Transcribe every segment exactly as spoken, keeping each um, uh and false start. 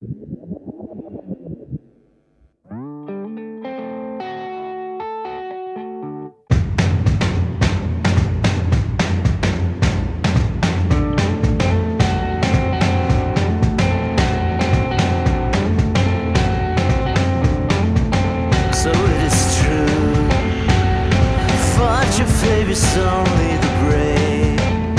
It's only the brave,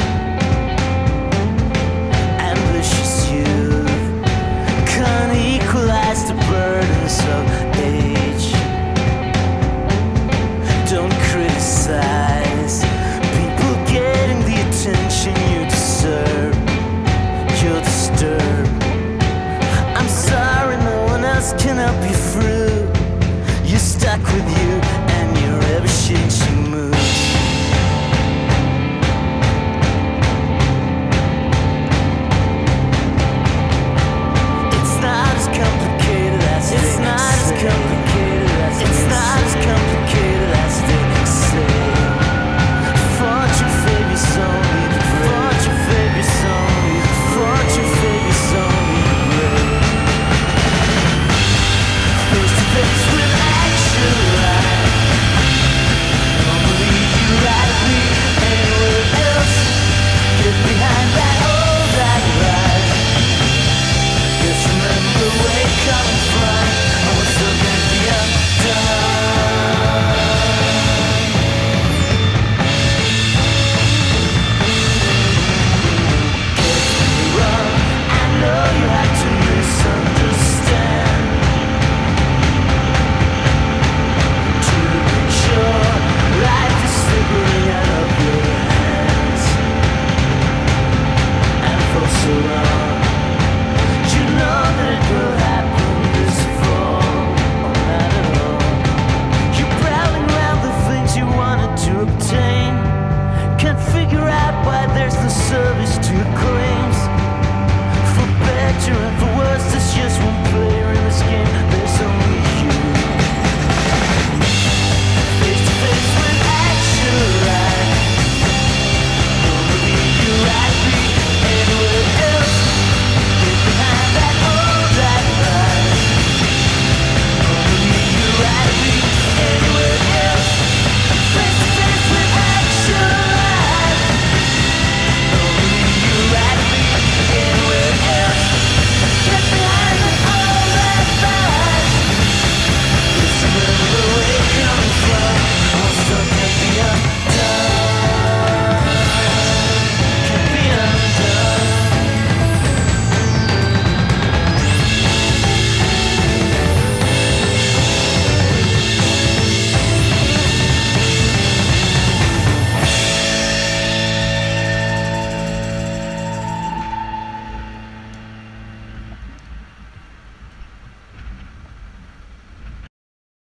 ambitious youth can't equalize the burdens of age. Don't criticize people getting the attention you deserve. You're disturbed. I'm sorry, no one else can help you through. You're stuck with you and your ever-changing mood. It's not as complicated as It's not as complicated as they say. Fortune favors only the brave. Fortune favors only the brave. Fortune favors only the brave. Face to face with actual life. Don't believe you rightly anywhere else. Get behind that old that lie. Just remember where you're coming from. Service to claims for better and for worse. There's just one player in this game.